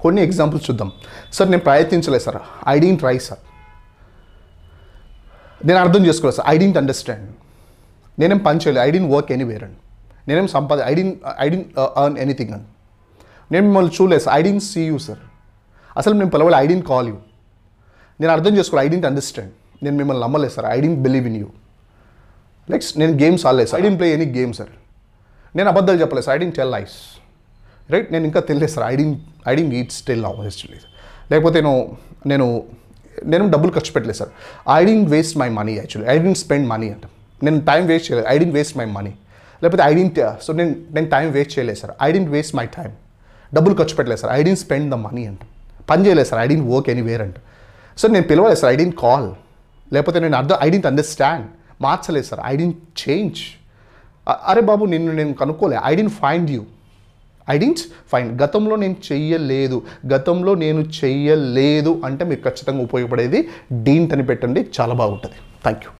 కొన్ని ఎగ్జాంపుల్స్ చూద్దాం. సార్ నేను ప్రయత్నించలేదు sir, I didn't try sir. నేను అర్థం చేసుకోలేదు సార్, ఐ డిడ్ంట్ అండర్స్టాండ్. నేనేం పని చేయలేదు, ఐ డిడ్ంట్ వర్క్ ఎనీవేర్ అండి. నేనేం ఐ డిడ్ంట్ ఎర్న్ ఎనీథింగ్ అండి. నేను మిమ్మల్ని చూడలేదు sir, I didn't see you sir. అసలు మేము పిలవాలి, ఐ డిడ్ంట్ కాల్ యూ. నేను అర్థం చేసుకోలేదు, ఐ డిడ్ంట్ అండర్స్టాండ్. నేను మిమ్మల్ని నమ్మలేదు sir, I didn't believe in you. Like నేను గేమ్స్ ఆడలేదు sir, I didn't play any game sir. నేను అబద్ధాలు చెప్పలేదు sir, I didn't tell lies. Right, నేను ఇంకా తెలియదు sir, I didn't eat still now history. లేకపోతే నేను డబ్బులు ఖర్చు పెట్టలేదు sir, I didn't waste my money. Actually I didn't spend money అంట. నేను టైం వేస్ట్ చేయలేదు, I didn't waste my money. లేకపోతే నేను టైం వేస్ట్ చేయలేదు sir, I didn't waste my time. డబ్బులు ఖర్చు పెట్టలేదు sir, I didn't spend the money అంట. పని చేయలేదు sir, I didn't work anywhere అంట. సో నేను పిలవలేదు సార్, ఐ డిడ్ంట్ కాల్. లేకపోతే ఐ డిడ్ంట్ అండర్స్టాండ్, మార్చలేదు సార్, ఐ డిడ్ంట్ చేంజ్. అరే బాబు నేను కనుక్కోలే, I didn't find you. I didn't find. గతంలో నేను చెయ్యలేదు అంటే మీకు ఖచ్చితంగా ఉపయోగపడేది డీంట్ అని పెట్టండి, చాలా బాగుంటుంది. Thank you.